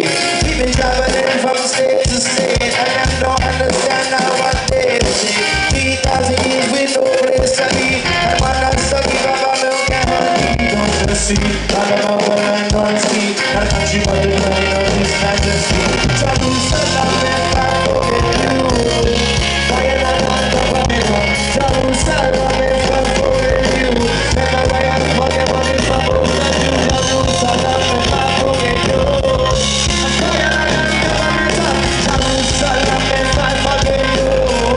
We've been traveling from state to state, and I don't understand now what they say. 3,000 years with no place to be, and one that's to give up a milk and honey. Don't you see, all about what I'm gonna see, and country but the money of His Majesty. Jerusalem, if I forget you, fire and thunder from me come. Jerusalem, if I forget you, never why I forget what it's supposed to do. Jerusalem, if I forget you, fire and thunder from me come. Jerusalem, if I forget you.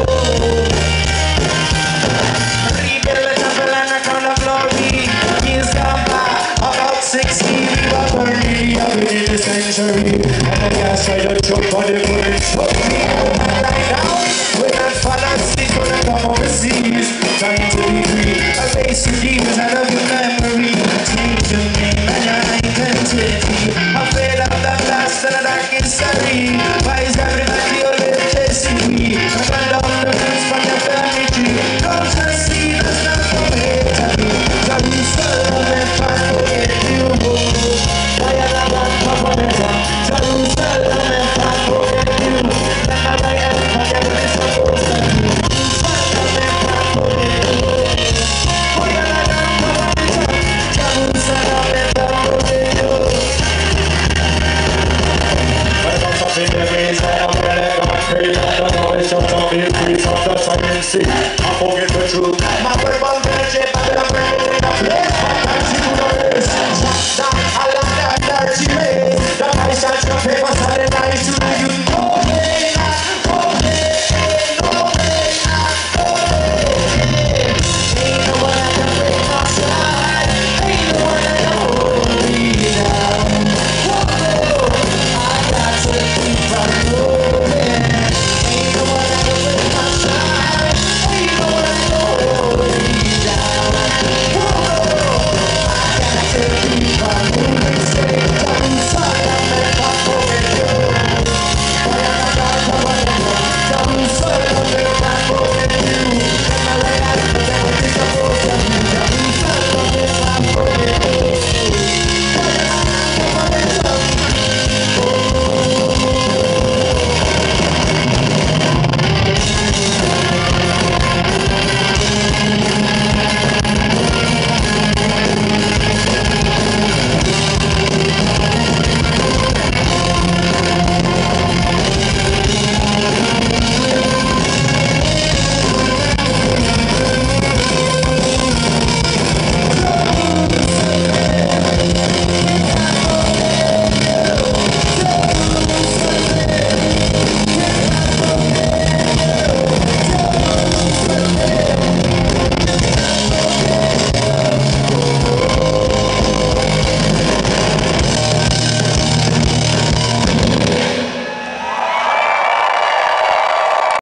Rebuild the temple and the crown of glory. Years gone by, about 60 we were burning in the century. And the gas tried to choke, but they couldn't choke me. And right now, when I fall asleep, when I come overseas, trying to be free, I face the demons out of your memory. Change your name and your identity. Afraid of the blast and the dark history. Why is everybody always chasing me? I cut down the roots from your family tree. Don't you see that's not from here to me? Jerusalem, if I forget you, fire and thunder from me come. Jerusalem, if I forget you, never I ever forget what it's supposed to do. Jerusalem, if I forget you, fire and thunder from me come. Jerusalem, if I forget you. When I'm up in the ways, I'm ready to pray. I don't know it's just on me, free from the silence. I forget the truth. My purple virgin,